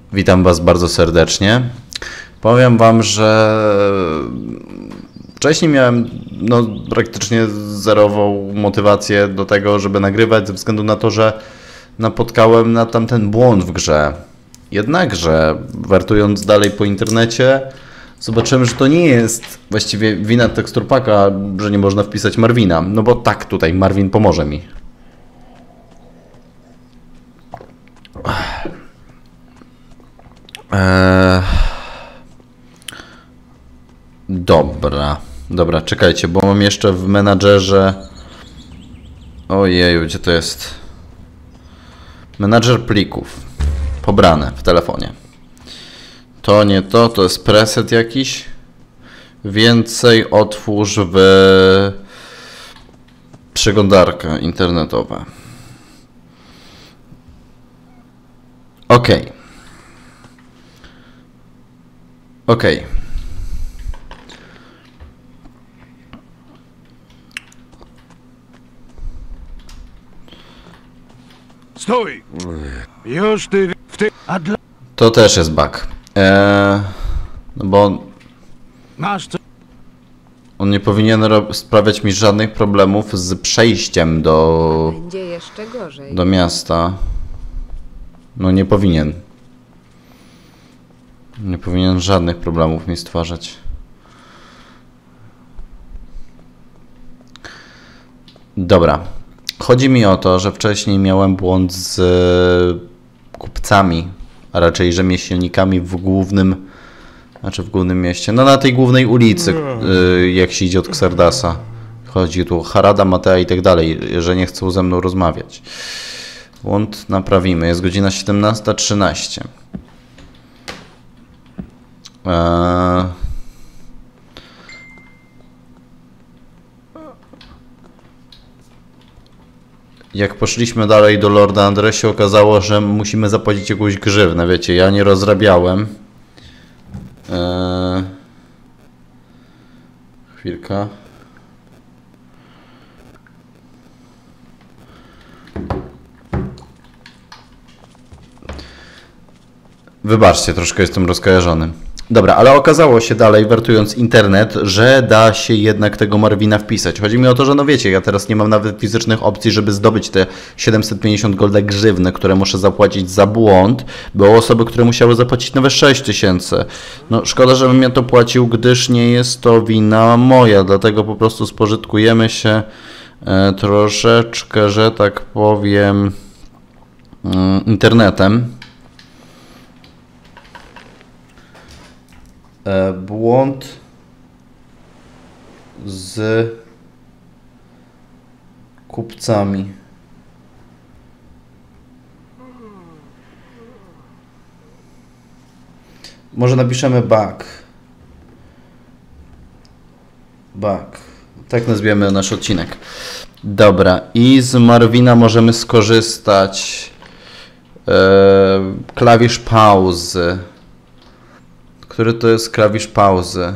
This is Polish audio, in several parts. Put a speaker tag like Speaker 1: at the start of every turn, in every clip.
Speaker 1: Witam Was bardzo serdecznie. Powiem Wam, że wcześniej miałem praktycznie zerową motywację do tego, żeby nagrywać, ze względu na to, że napotkałem na tamten błąd w grze. Jednakże, wertując dalej po internecie, zobaczyłem, że to nie jest właściwie wina teksturpaka, że nie można wpisać Marvina. No bo tak, tutaj Marvin pomoże mi. Dobra, czekajcie, bo mam jeszcze w menadżerze... Ojeju, gdzie to jest? Menadżer plików. Pobrane w telefonie. To nie to, to jest preset jakiś. Więcej otwórz w przeglądarkę internetową. OK.
Speaker 2: Stój! Już ty w ty... A dla...
Speaker 1: To też jest bug. No bo
Speaker 2: Masz co?
Speaker 1: on nie powinien sprawiać mi żadnych problemów z przejściem
Speaker 3: Będzie jeszcze gorzej.
Speaker 1: do miasta. No nie powinien. Nie powinien żadnych problemów mi stwarzać. Dobra. Chodzi mi o to, że wcześniej miałem błąd z kupcami, a raczej rzemieślnikami w głównym mieście. No na tej głównej ulicy, jak się idzie od Xardasa. Chodzi tu o Harada, Matea i tak dalej, że nie chcą ze mną rozmawiać. Błąd naprawimy. Jest godzina 17:13. Jak poszliśmy dalej do Lorda Andre, się okazało, że musimy zapłacić jakąś grzywnę. Wiecie, ja nie rozrabiałem. Chwilka. Wybaczcie, troszkę jestem rozkojarzony. Dobra, ale okazało się dalej, wertując internet, że da się jednak tego Marvina wpisać. Chodzi mi o to, że no wiecie, ja teraz nie mam nawet fizycznych opcji, żeby zdobyć te 750 golda grzywny, które muszę zapłacić za błąd. Były osoby, które musiały zapłacić nawet 6000. No szkoda, żebym ja to płacił, gdyż nie jest to wina moja, dlatego po prostu spożytkujemy się troszeczkę, że tak powiem, internetem. Błąd z kupcami. Może napiszemy bug. Tak nazwiemy nasz odcinek. Dobra, i z Marvina możemy skorzystać. Klawisz pauzy. Który to jest klawisz pauzy?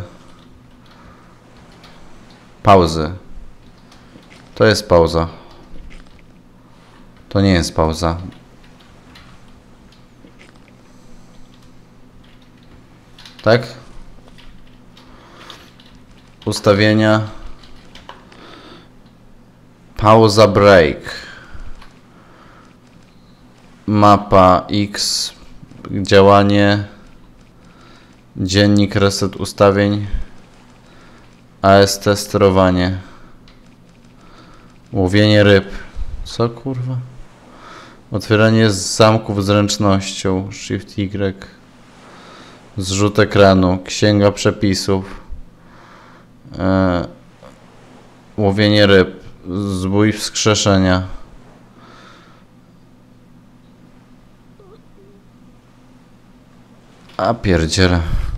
Speaker 1: Pauzy. To jest pauza. To nie jest pauza. Tak? Ustawienia. Pauza break. Mapa X. Działanie. Dziennik, reset ustawień, AST sterowanie, łowienie ryb, co kurwa? Otwieranie zamków zręcznością, Shift Y, zrzut ekranu, księga przepisów, łowienie ryb, zbój wskrzeszenia. A pierdziele.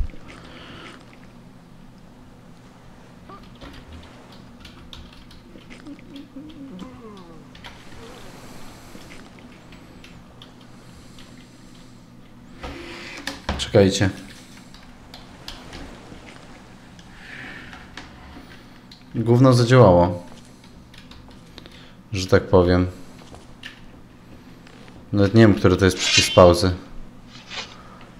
Speaker 1: Czekajcie. Gówno zadziałało. Że tak powiem. Nawet nie wiem, który to jest przycisk pauzy.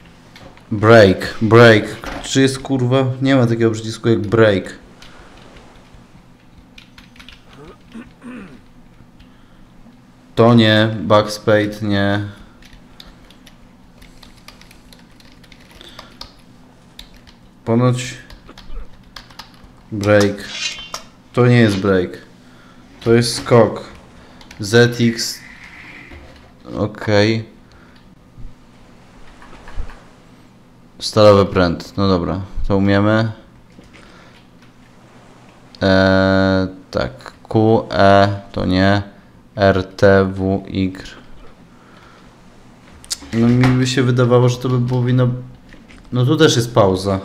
Speaker 1: Break, break. Czy jest kurwa? Nie ma takiego przycisku jak break. To nie, backspade nie. Ponoć break. To nie jest break. To jest skok. ZX. Okej. Stalowy pręt. No dobra. To umiemy. Tak. Q, E. To nie. R, T, W, Y. No mi by się wydawało, że to by powinno... No tu też jest pauza.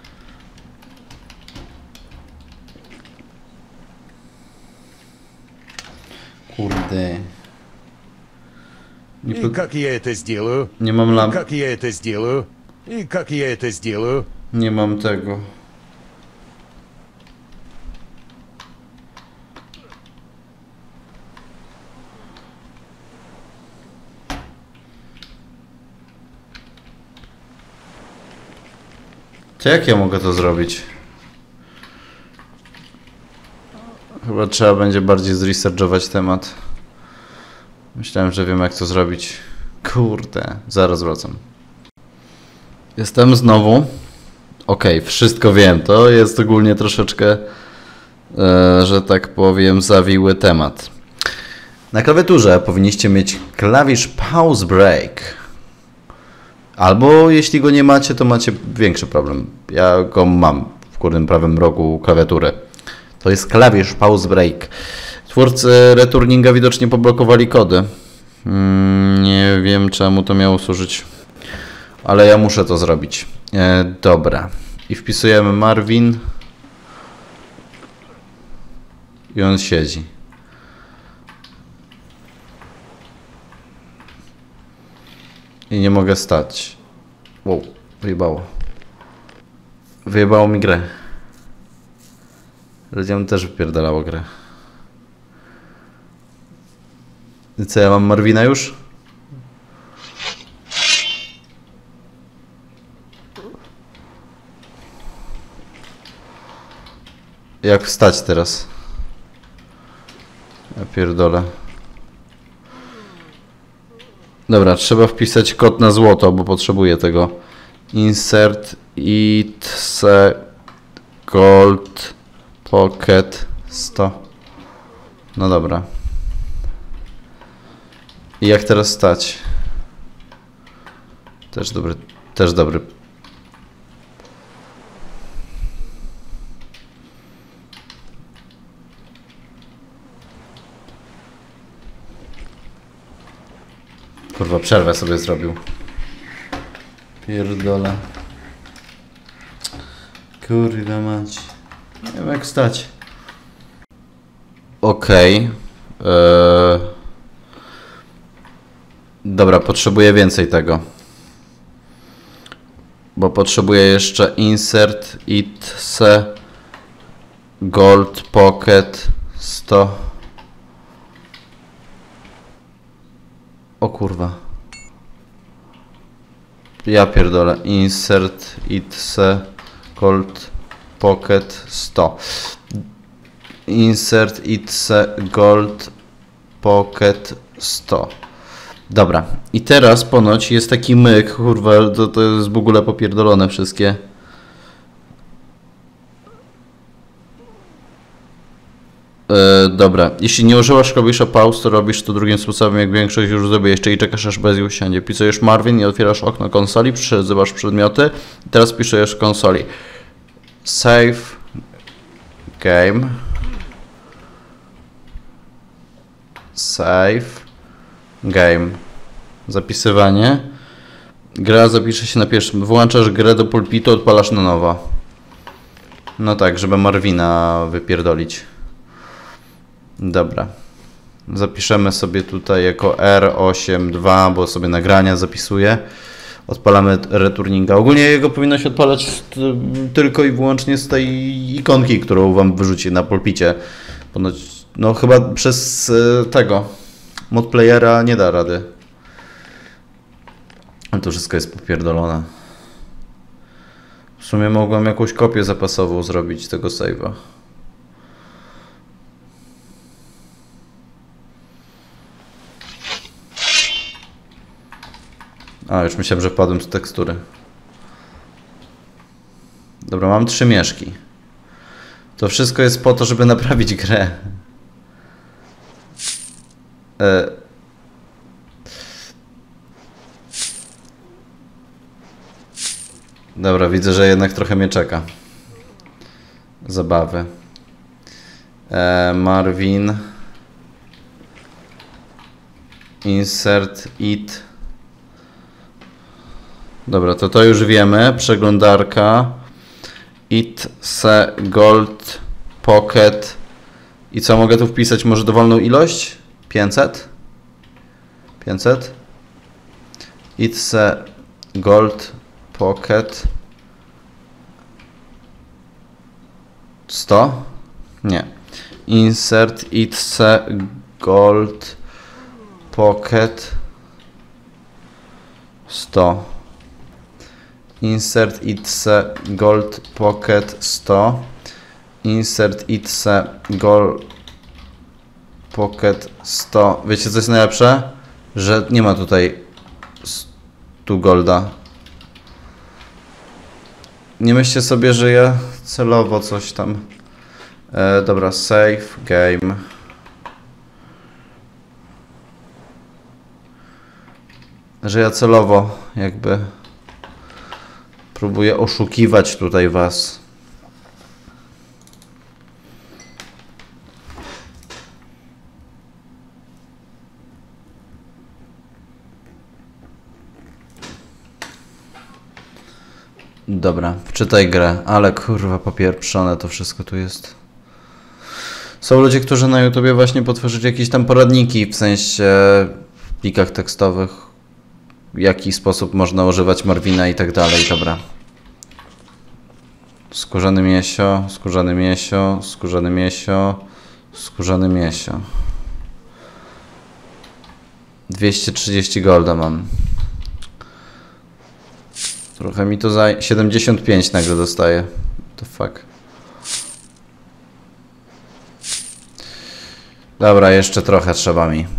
Speaker 1: Kurde. Nie,
Speaker 2: И как я это сделаю?
Speaker 1: nie mam
Speaker 2: И
Speaker 1: lamp.
Speaker 2: как я это сделаю? И как я это сделаю?
Speaker 1: Nie mam tego. To jak ja mogę to zrobić? Chyba trzeba będzie bardziej zresearchować temat. Myślałem, że wiem jak to zrobić. Kurde, zaraz wracam. Jestem znowu. Okej, wszystko wiem. To jest ogólnie troszeczkę, że tak powiem, zawiły temat. Na klawiaturze powinniście mieć klawisz Pause Break. Albo jeśli go nie macie, to macie większy problem. Ja go mam w górnym prawym rogu klawiatury. To jest klawisz Pause Break. Twórcy returninga widocznie poblokowali kody. Nie wiem czemu to miało służyć. Ale ja muszę to zrobić. Dobra. I wpisujemy Marvin. I on siedzi. I nie mogę stać. Wow, wyjebało. Wyjebało mi grę. Ludziom też wypierdalało grę. I co, ja mam Marvina już? Jak wstać teraz? Ja pierdolę. Dobra, trzeba wpisać kod na złoto, bo potrzebuję tego. Insert it gold pocket 100. No dobra. I jak teraz stać? Też dobry. Też dobry. Kurwa, przerwę sobie zrobił. Pierdolę. Kurwa mać. Nie wiem jak stać. Okej. Dobra, potrzebuję więcej tego. Bo potrzebuję jeszcze insert it gold pocket 100. O kurwa. Ja pierdolę. Insert it gold pocket 100. Insert it gold pocket 100. Dobra. I teraz ponoć jest taki myk. Kurwa, to jest w ogóle popierdolone wszystkie. Dobra, jeśli nie używasz klawisza pause, to robisz to drugim sposobem, jak większość już zrobi jeszcze i czekasz aż bez usiądzie. Pisujesz Marvin i otwierasz okno konsoli, przezywasz przedmioty i teraz pisujesz w konsoli save game save game zapisywanie. Gra zapisze się na pierwszym. Włączasz grę do pulpitu, odpalasz na nowo. No tak, żeby Marvina wypierdolić. Dobra. Zapiszemy sobie tutaj jako R82, bo sobie nagrania zapisuję. Odpalamy returninga. Ogólnie jego powinno się odpalać tylko i wyłącznie z tej ikonki, którą wam wyrzuci na pulpicie. Ponoć, no chyba przez tego modplayera nie da rady. Ale to wszystko jest popierdolone. sumie mogłem jakąś kopię zapasową zrobić tego save'a. A, już myślałem, że wpadłem z tekstury. Dobra, mam 3 mieszki. To wszystko jest po to, żeby naprawić grę. Dobra, widzę, że jednak trochę mnie czeka. Zabawy. Marvin. Insert it. Dobra, to już wiemy. Przeglądarka. It se gold pocket. I co mogę tu wpisać? Może dowolną ilość? 500? 500? It se gold pocket 100? Nie. Insert it se gold pocket 100. Insert it se gold pocket 100. Insert it se gold pocket 100. Wiecie co jest najlepsze? Że nie ma tutaj 100 golda. Nie myślcie sobie, że ja celowo coś tam... dobra, save game. Że ja celowo jakby próbuję oszukiwać tutaj was. Dobra, wczytaj grę, ale kurwa popieprzone to wszystko tu jest. Są ludzie, którzy na YouTubie właśnie potworzyli jakieś tam poradniki, w sensie w plikach tekstowych, w jaki sposób można używać Marvina i tak dalej, dobra. Skórzany miesio, skórzany miesio, skórzany miesio, skórzany miesio. 230 golda mam. Trochę mi to zajmie. 75 nagle dostaję. What the fuck. Dobra, jeszcze trochę trzeba mi.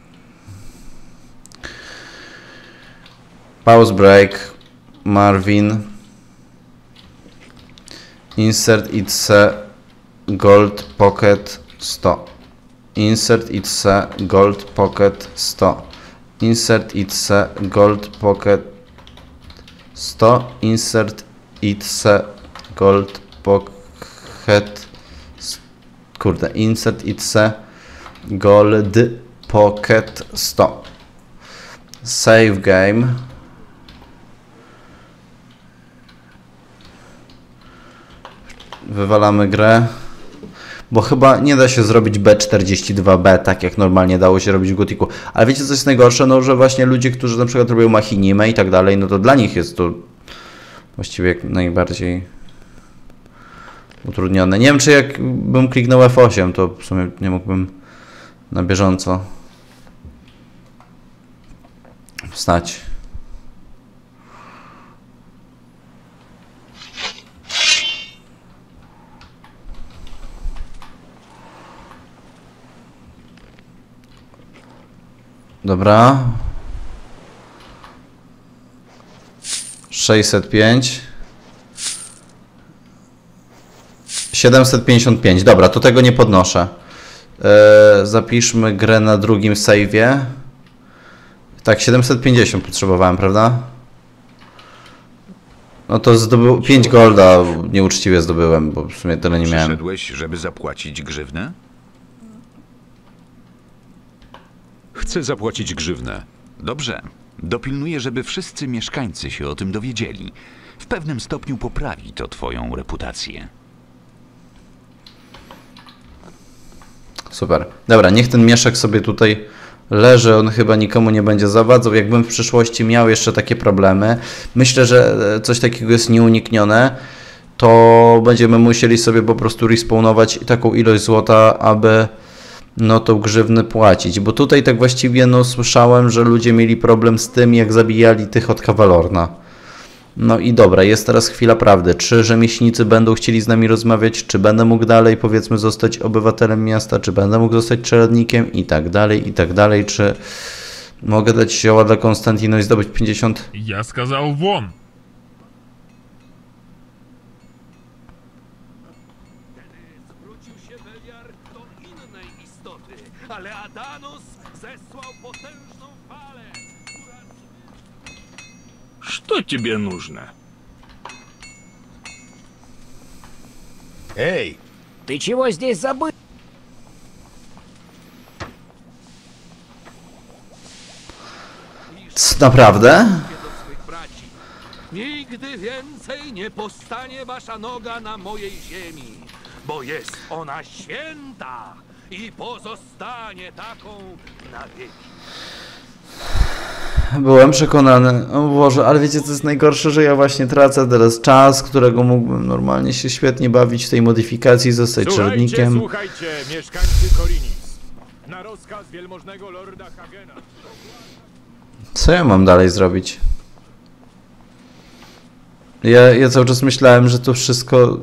Speaker 1: Pause break. Marvin. Insert it se gold pocket 100. Insert it se gold pocket 100. Insert it se gold pocket 100. Insert it se gold pocket. Kurde, insert it se gold pocket 100. Save game. Wywalamy grę. Bo chyba nie da się zrobić B42B tak jak normalnie dało się robić w Gothicu. Ale wiecie co jest najgorsze? No, że właśnie ludzie, którzy na przykład robią machinimę i tak dalej, no to dla nich jest to właściwie jak najbardziej utrudnione. Nie wiem, czy jak bym kliknął F8, to w sumie nie mógłbym na bieżąco wstać. Dobra. 605. 755. Dobra, to tego nie podnoszę. Zapiszmy grę na drugim save'ie. Tak, 750 potrzebowałem, prawda? No to zdobył 5 golda, nieuczciwie zdobyłem, bo w sumie tyle nie miałem.
Speaker 4: Przyszedłeś, żeby zapłacić grzywnę?
Speaker 2: Chcę zapłacić grzywnę.
Speaker 4: Dobrze. Dopilnuję, żeby wszyscy mieszkańcy się o tym dowiedzieli. W pewnym stopniu poprawi to twoją reputację.
Speaker 1: Super. Dobra, niech ten mieszek sobie tutaj leży, on chyba nikomu nie będzie zawadzał. Jakbym w przyszłości miał jeszcze takie problemy, myślę, że coś takiego jest nieuniknione, to będziemy musieli sobie po prostu respawnować taką ilość złota, aby no tą grzywnę płacić. Bo tutaj tak właściwie no słyszałem, że ludzie mieli problem z tym, jak zabijali tych od Kawalorna. No i dobra, jest teraz chwila prawdy. Czy rzemieślnicy będą chcieli z nami rozmawiać, czy będę mógł dalej, powiedzmy, zostać obywatelem miasta, czy będę mógł zostać czeladnikiem i tak dalej, czy mogę dać zioła dla Konstantino i zdobyć 50?
Speaker 5: Я сказал вон.
Speaker 6: Zwrócił się Beliar do innej istoty, ale Adanos zesłał potężną falę, która...
Speaker 5: Что тебе нужно?
Speaker 2: Эй,
Speaker 7: Ты чего здесь забыл?
Speaker 1: Naprawdę?
Speaker 6: do swych braci. Nigdy więcej nie postanie wasza noga na mojej ziemi, bo jest ona święta i pozostanie taką na wieki.
Speaker 1: Byłem przekonany. O Boże, ale wiecie co jest najgorsze, że ja właśnie tracę teraz czas, którego mógłbym normalnie się świetnie bawić w tej modyfikacji, zostać czeladnikiem.
Speaker 5: Słuchajcie, mieszkańcy Korinis. Na rozkaz wielmożnego lorda Hagena.
Speaker 1: Co ja mam dalej zrobić? Ja cały czas myślałem, że to wszystko...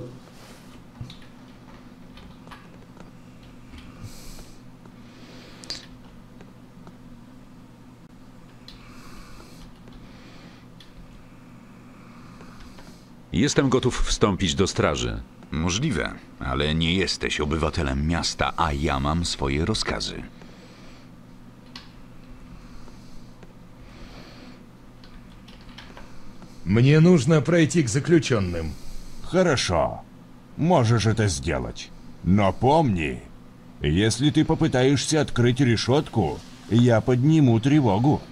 Speaker 8: Jestem gotów wstąpić do straży.
Speaker 4: Możliwe, ale nie jesteś obywatelem miasta, a ja mam swoje rozkazy.
Speaker 9: Мне нужно пройти к заключенным.
Speaker 2: хорошо. Можешь это сделать. Но помни, если ты попытаешься открыть решетку, я подниму тревогу.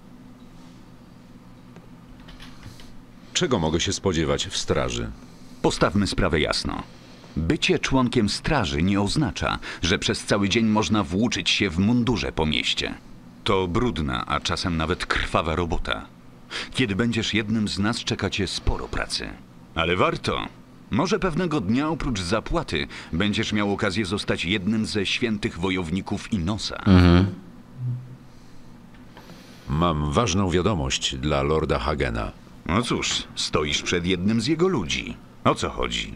Speaker 8: Czego mogę się spodziewać w straży?
Speaker 4: Postawmy sprawę jasno. Bycie członkiem straży nie oznacza, że przez cały dzień można włóczyć się w mundurze po mieście. To brudna, a czasem nawet krwawa robota. Kiedy będziesz jednym z nas, czeka cię sporo pracy. Ale warto. Może pewnego dnia oprócz zapłaty będziesz miał okazję zostać jednym ze świętych wojowników Inosa.
Speaker 8: Mam ważną wiadomość dla lorda Hagena.
Speaker 4: No cóż, stoisz przed jednym z jego ludzi. O co chodzi?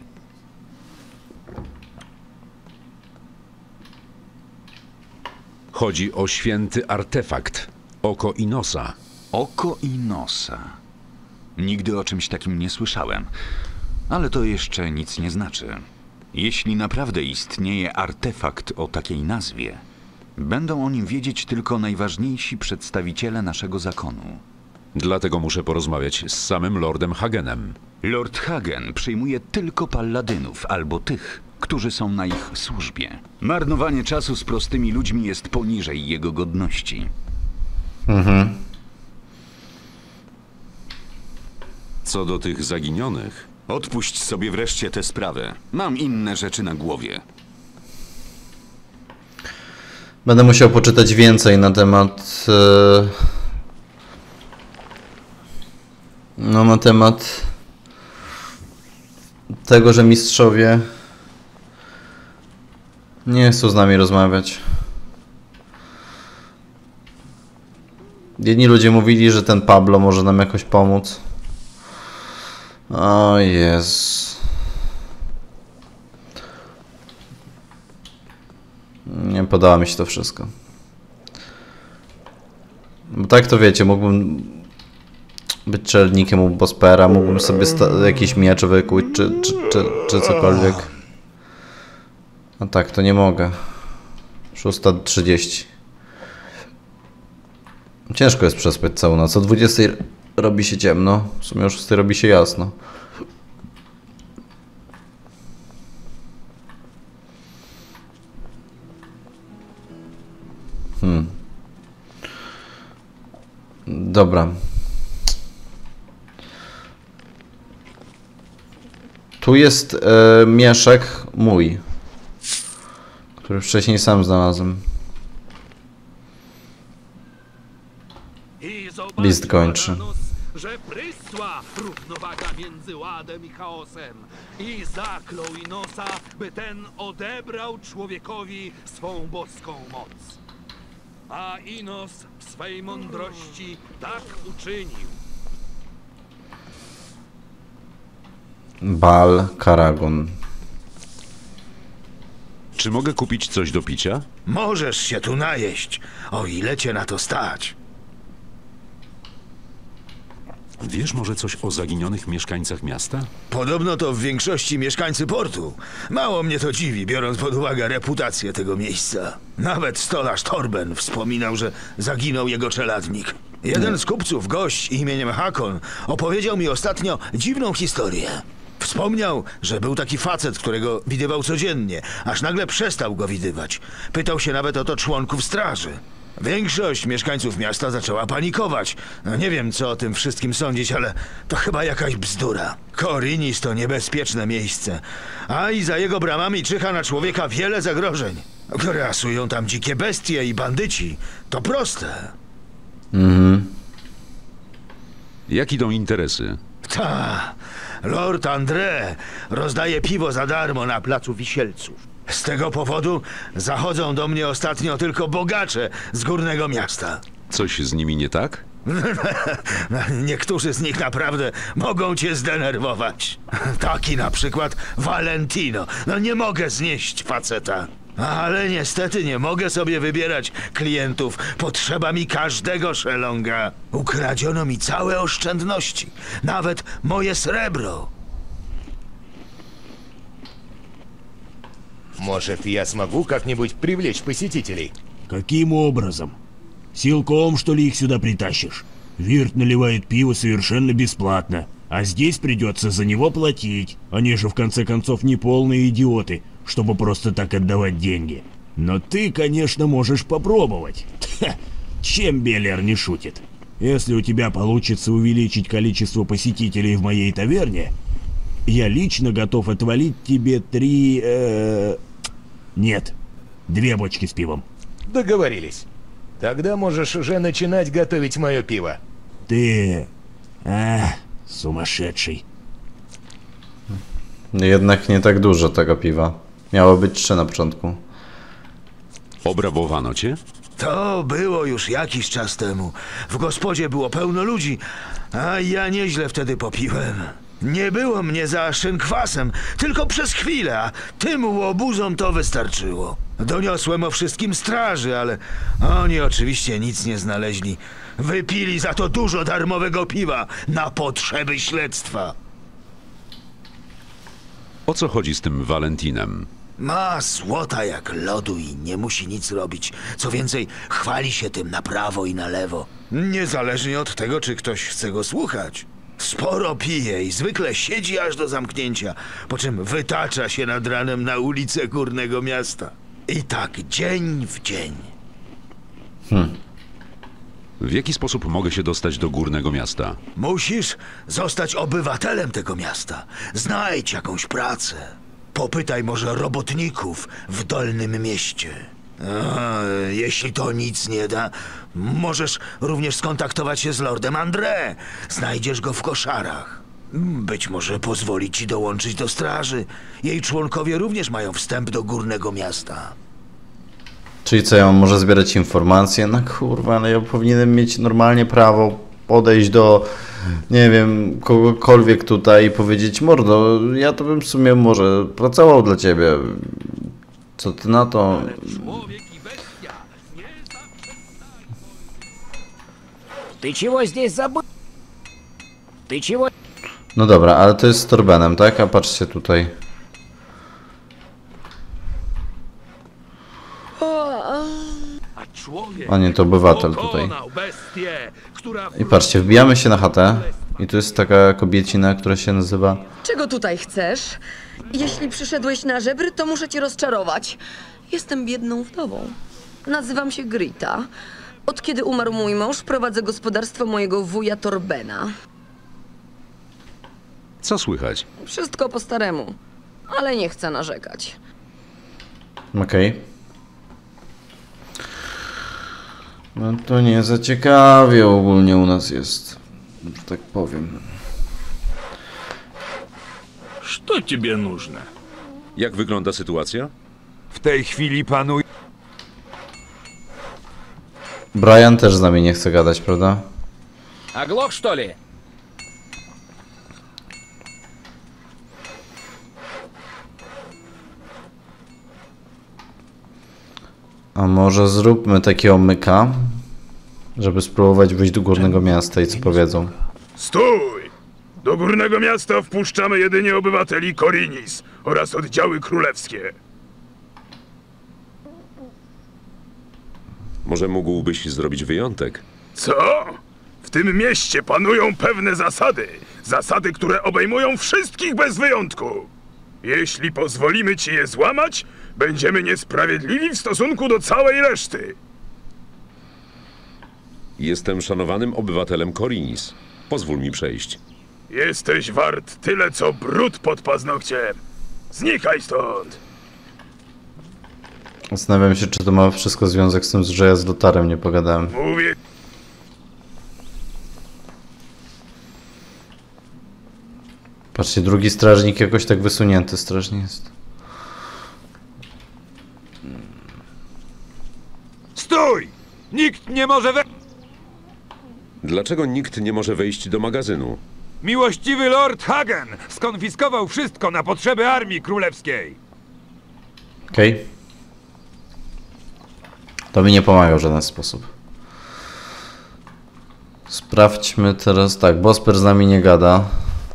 Speaker 8: Chodzi o święty artefakt, oko Inosa.
Speaker 4: Oko Inosa. Nigdy o czymś takim nie słyszałem. Ale to jeszcze nic nie znaczy. Jeśli naprawdę istnieje artefakt o takiej nazwie, będą o nim wiedzieć tylko najważniejsi przedstawiciele naszego zakonu.
Speaker 8: Dlatego muszę porozmawiać z samym lordem Hagenem.
Speaker 4: Lord Hagen przyjmuje tylko palladynów albo tych, którzy są na ich służbie. Marnowanie czasu z prostymi ludźmi jest poniżej jego godności.
Speaker 8: Co do tych zaginionych,
Speaker 4: Odpuść sobie wreszcie tę sprawę. Mam inne rzeczy na głowie.
Speaker 1: Będę musiał poczytać więcej na temat... No, na temat tego, że mistrzowie nie chcą z nami rozmawiać. Jedni ludzie mówili, że ten Pablo może nam jakoś pomóc. O Jezu. Nie podoba mi się to wszystko. Bo tak to wiecie, mógłbym być czeladnikiem u Bospera, mógłbym sobie jakiś miecz wykuć, czy cokolwiek. A tak, to nie mogę. 6:30. Ciężko jest przespać całą noc. O 20 robi się ciemno. W sumie o 6 robi się jasno. Dobra. Tu jest mieszek mój, który wcześniej sam znalazłem.
Speaker 6: I
Speaker 1: List
Speaker 6: zobaczył
Speaker 1: kończy.
Speaker 6: Adanos, że prysła równowaga między ładem i chaosem i zaklął Inosa, by ten odebrał człowiekowi swą boską moc. A Inos w swej mądrości tak uczynił.
Speaker 1: Bal Karagon.
Speaker 8: Czy mogę kupić coś do picia?
Speaker 2: Możesz się tu najeść, o ile cię na to stać.
Speaker 8: Wiesz może coś o zaginionych mieszkańcach miasta?
Speaker 2: Podobno to w większości mieszkańcy portu. Mało mnie to dziwi, biorąc pod uwagę reputację tego miejsca. Nawet stolarz Torben wspominał, że zaginął jego czeladnik. Jeden z kupców, gość imieniem Hakon, opowiedział mi ostatnio dziwną historię. Wspomniał, że był taki facet, którego widywał codziennie, aż nagle przestał go widywać. Pytał się nawet o to członków straży. Większość mieszkańców miasta zaczęła panikować. No nie wiem, co o tym wszystkim sądzić, ale to chyba jakaś bzdura. Korinis to niebezpieczne miejsce, a i za jego bramami czyha na człowieka wiele zagrożeń. Grasują tam dzikie bestie i bandyci. To proste.
Speaker 8: Jak idą interesy?
Speaker 2: Ta, Lord André rozdaje piwo za darmo na placu Wisielców. Z tego powodu zachodzą do mnie ostatnio tylko bogacze z górnego miasta.
Speaker 8: Coś z nimi nie tak?
Speaker 2: Niektórzy z nich naprawdę mogą cię zdenerwować. Taki na przykład Valentino. No nie mogę znieść faceta. Ale niestety nie mogę sobie wybierać klientów. Potrzeba mi każdego szelonga. Ukradziono mi całe oszczędności. Nawet moje srebro.
Speaker 10: Может, я смогу как-нибудь привлечь посетителей?
Speaker 9: Каким образом? Силком, что ли, их сюда притащишь? Вирт наливает пиво совершенно бесплатно, а здесь придется за него платить. Они же в конце концов не полные идиоты, чтобы просто так отдавать деньги. Но ты, конечно, можешь попробовать. Ха, чем Беллер не шутит? Если у тебя получится увеличить количество посетителей в моей таверне, я лично готов отвалить тебе 2 бочки с пивом.
Speaker 10: Договорились. Тогда можешь уже начинать готовить мое пиво.
Speaker 9: Ty... sumaszedszej.
Speaker 1: Jednak nie tak dużo tego piwa. Miało być 3 na początku.
Speaker 8: Obrabowano cię?
Speaker 2: To było już jakiś czas temu. W gospodzie było pełno ludzi, a ja nieźle wtedy popiłem. Nie było mnie za szynkwasem, tylko przez chwilę, a tym łobuzom to wystarczyło. Doniosłem o wszystkim straży, ale oni oczywiście nic nie znaleźli. Wypili za to dużo darmowego piwa na potrzeby śledztwa.
Speaker 8: O co chodzi z tym Valentinem?
Speaker 2: Ma złota jak lodu i nie musi nic robić. Co więcej, chwali się tym na prawo i na lewo. Niezależnie od tego, czy ktoś chce go słuchać. Sporo pije i zwykle siedzi aż do zamknięcia, po czym wytacza się nad ranem na ulicę górnego miasta. I tak dzień w dzień.
Speaker 8: W jaki sposób mogę się dostać do górnego miasta?
Speaker 2: Musisz zostać obywatelem tego miasta. Znajdź jakąś pracę. Popytaj może robotników w Dolnym Mieście. A, jeśli to nic nie da, możesz również skontaktować się z Lordem André. Znajdziesz go w koszarach. Być może pozwoli ci dołączyć do straży. Jej członkowie również mają wstęp do górnego miasta.
Speaker 1: Czyli co, ja mam może zbierać informacje? No kurwa, ale ja powinienem mieć normalnie prawo podejść do, nie wiem, kogokolwiek tutaj i powiedzieć: mordo, ja to bym w sumie może pracował dla ciebie. Co ty na to?
Speaker 7: Ты чего здесь забыл? Ты чего?
Speaker 1: No dobra, ale to jest z Torbenem, tak? A patrzcie tutaj. A nie, to obywatel tutaj. I patrzcie, wbijamy się na chatę. I tu jest taka kobiecina, która się nazywa...
Speaker 3: Czego tutaj chcesz? Jeśli przyszedłeś na żebry, to muszę cię rozczarować. Jestem biedną wdową. Nazywam się Grita. Od kiedy umarł mój mąż, prowadzę gospodarstwo mojego wuja Torbena.
Speaker 8: Co słychać?
Speaker 3: Wszystko po staremu, ale nie chcę narzekać.
Speaker 1: Okej. No to nie za ciekawie ogólnie u nas jest, że tak powiem.
Speaker 5: Что тебе нужно?
Speaker 8: Jak wygląda sytuacja?
Speaker 2: W tej chwili panuje...
Speaker 1: Brian też z nami nie chce gadać, prawda?
Speaker 7: Оглох, что ли?
Speaker 1: A może zróbmy takiego myka, żeby spróbować wyjść do górnego miasta i co powiedzą.
Speaker 5: Stój! Do górnego miasta wpuszczamy jedynie obywateli Korinis oraz oddziały królewskie.
Speaker 8: Może mógłbyś zrobić wyjątek?
Speaker 5: Co? W tym mieście panują pewne zasady. Zasady, które obejmują wszystkich bez wyjątku. Jeśli pozwolimy ci je złamać, będziemy niesprawiedliwi w stosunku do całej reszty.
Speaker 8: Jestem szanowanym obywatelem Korinis. Pozwól mi przejść.
Speaker 5: Jesteś wart tyle, co brud pod paznokciem. Znikaj stąd!
Speaker 1: Zastanawiam się, czy to ma wszystko związek z tym, że ja z Lotarem nie pogadałem.
Speaker 5: Mówię...
Speaker 1: Patrzcie, drugi strażnik jakoś tak wysunięty strasznie jest.
Speaker 6: Stój! Nikt nie może
Speaker 8: Dlaczego nikt nie może wejść do magazynu?
Speaker 6: Miłościwy Lord Hagen skonfiskował wszystko na potrzeby armii królewskiej.
Speaker 1: Okej. To mi nie pomaga w żaden sposób. Sprawdźmy teraz tak, Bosper z nami nie gada.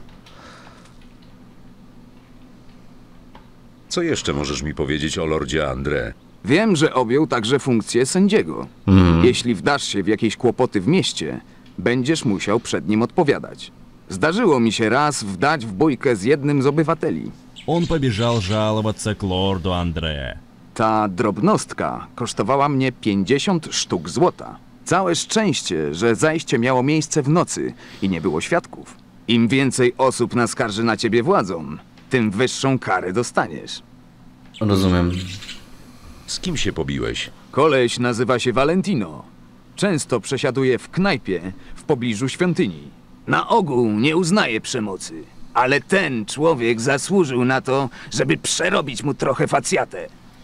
Speaker 8: Co jeszcze możesz mi powiedzieć o Lordzie André?
Speaker 11: Wiem, że objął także funkcję sędziego. Jeśli wdasz się w jakieś kłopoty w mieście, będziesz musiał przed nim odpowiadać. Zdarzyło mi się raz wdać w bójkę z jednym z obywateli.
Speaker 9: Он побежал жаловаться к лорду Андре.
Speaker 11: Ta drobnostka kosztowała mnie 50 sztuk złota. Całe szczęście, że zajście miało miejsce w nocy i nie było świadków. Im więcej osób naskarży na ciebie władzą, tym wyższą karę dostaniesz.
Speaker 1: Rozumiem.
Speaker 8: Z kim się pobiłeś?
Speaker 11: Koleś nazywa się Valentino. Często przesiaduje w knajpie w pobliżu świątyni. Na ogół nie uznaje przemocy, ale ten człowiek zasłużył na to, żeby przerobić mu trochę facjatę.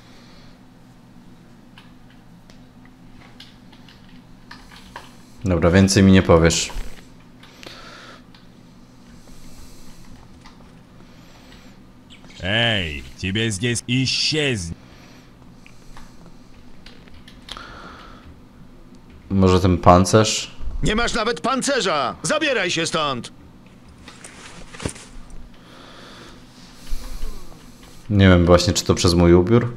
Speaker 1: Dobra, więcej mi nie powiesz.
Speaker 9: Эй, тебе здесь исчезни.
Speaker 1: Może ten pancerz?
Speaker 2: Nie masz nawet pancerza! Zabieraj się stąd!
Speaker 1: Nie wiem właśnie, czy to przez mój ubiór?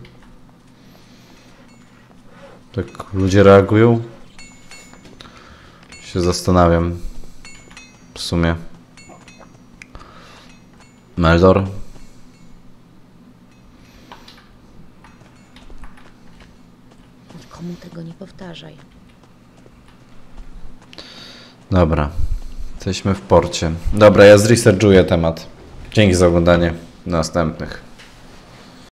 Speaker 1: Tak ludzie reagują? Się zastanawiam. W sumie. Meldor?
Speaker 12: Nikomu tego nie powtarzaj.
Speaker 1: Dobra. Jesteśmy w porcie. Dobra, ja zresearchuję temat. Dzięki za oglądanie. Do następnych.